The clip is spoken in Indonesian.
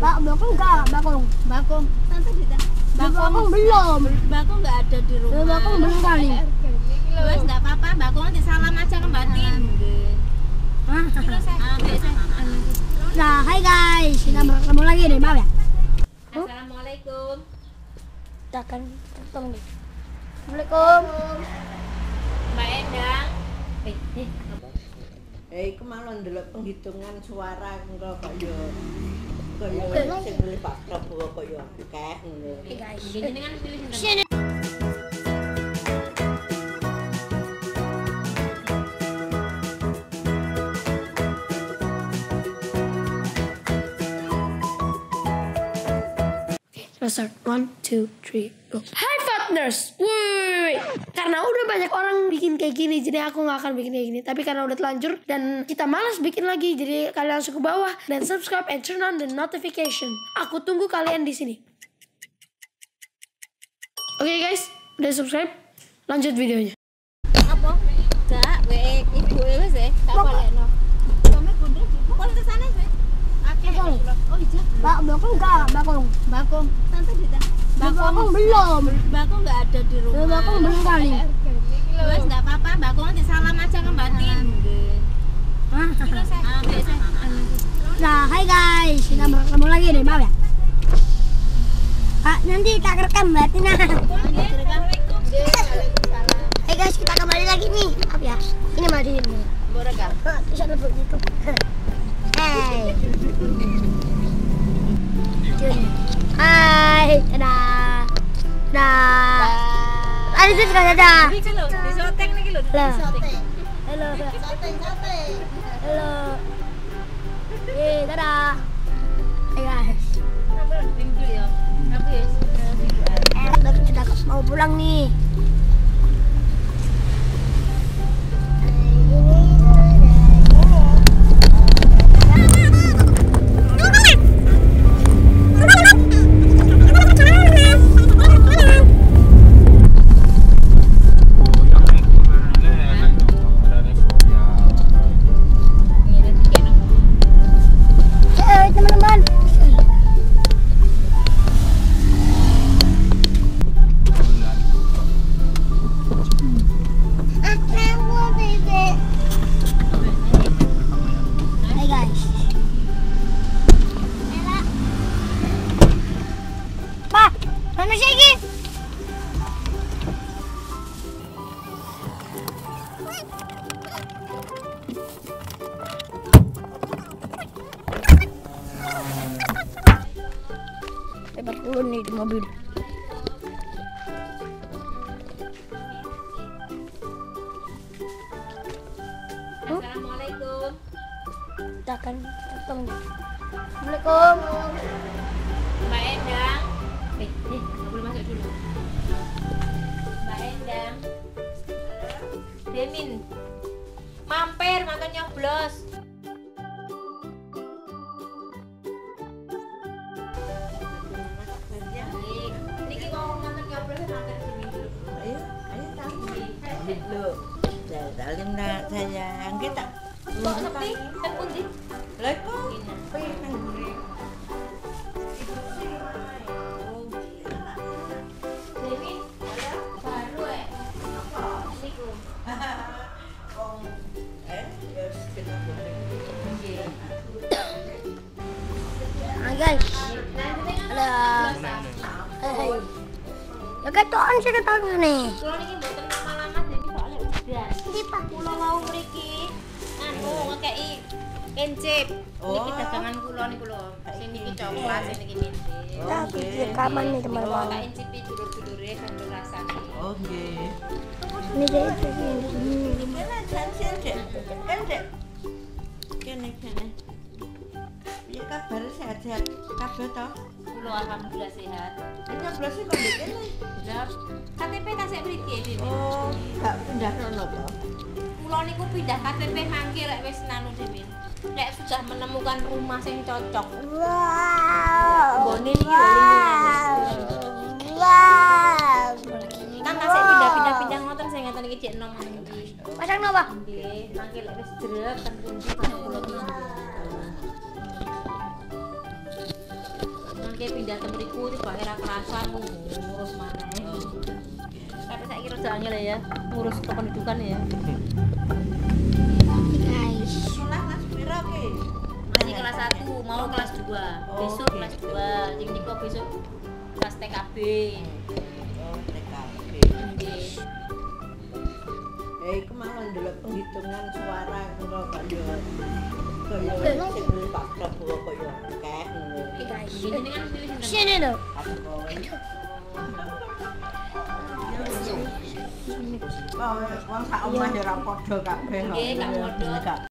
Pak, bakung enggak? Bakung. Bakung. Tante kita. Bakung belum. Bakung enggak ada di rumah. Bakung belum kali. Wes enggak apa-apa, Bakung nanti salam aja ke Mbak Tin. Nah, hai guys, kita bertemu lagi nih, maaf ya. Assalamualaikum. Kita akan ketemu nih. Assalamualaikum. Mbak Endang. Iku malah ndelok penghitungan suara engko kaya sing milih Pak Prabowo kaya akeh ngono. Oke guys. Jenengan pilih sinten? Start 1, 2, 3, go. Hai partners, wih, karena udah banyak orang bikin kayak gini, jadi aku nggak akan bikin kayak gini. Tapi karena udah telanjur dan kita malas bikin lagi, jadi kalian langsung ke bawah dan subscribe and turn on the notification. Aku tunggu kalian di sini. Oke guys, udah subscribe, lanjut videonya. Apa? Enggak, ibu wis tak balekno. Sampe bundel dipukul ke sana sih. Bakung. Oh iya. Pak, bakung enggak? Bakung. Bakung. Tante kita. Bakung belum. Bakung enggak ada di rumah. Bakung belum kali. Wes enggak apa-apa, Bakung nanti salam aja ke Mbak Tin. Nah, hai guys, kita bertemu lagi nih, maaf ya. Pak, nanti tak rekam Mbak Tina. Hai guys, kita kembali lagi nih, maaf ya. Ini Mbak Tina. Borekam. Bisa lebih gitu. Hai. Hai, dadah. Dadah. Ada sih dadah. Iki lho, di soteng niki lho. Halo. Halo. Dadah. Hai guys. Minggu ya. Aku ya Sudah mau pulang nih. Teman-teman. Hai guys. Pak, mana sih ini? Lebar dulu nih di mobil. Assalamualaikum. Kita akan ketemu. Assalamualaikum. Mbak Endang. Boleh masuk dulu. Mbak Endang. Demin. Mampir makan nyoblos. Niki mau makan nyoblos mampir Demin dulu. Ayo tahu. Lho. Salim nak sayang. Kita Kok sepi? Kan pundi? lha kok pengen ngene. Demin. Baru apa? Niku. Ya kita boleh. Hai guys. Halo. Hai. Ya ketuaan sih ketuaan nih. Kulo niki mboten lama-lama Demin soalnya udah. Ini Pak. Kulo mau mriki anu ngekeki kencip. Niki dagangan kulo niku lho. Sing niki coklat, sing niki minti. Kita bikin rekaman nih Kulo tak teman-teman. incipi dulur-dulure kan rasane. Oh nggih. Ini deh ini. Gimana janjian Dek? Kan Dek. Kene. Piye kabar sehat-sehat kabeh to? Kulo alhamdulillah sehat. Ini nyoblos kok ndek kene. Udah KTP tasik mriki Demin. Oh, gak pindah rono to. Kulo niku pindah KTP mangke lek wis nanu Demin. Lek sudah menemukan rumah sing cocok. Wow. Nggone iki lho lingkungan. Wow. Kan tasik pindah-pindah ngoten sing ngeten iki cek nom ngendi. Pasang napa? Nggih, mangke lek wis jreg ten pundi baru kula pindah. kayak pindah temeriku tiba akhirnya kerasan ngurus mana. Tapi saya kira jangan lah ya ngurus kependudukan ya. Guys. Sekolah kelas pira ki? Masih kelas 1 mau kelas 2 besok oke. kelas 2 sing niko besok kelas TKB. Oh, TKB. Nggih. Iku malah ndelok penghitungan suara engko kaya sing milih Pak Prabowo kaya akeh ngono. Oke guys. Ini kan pilih sinten? Sini dong. Oh, wong sak omah ya ora padha kabeh. Nggih, gak padha.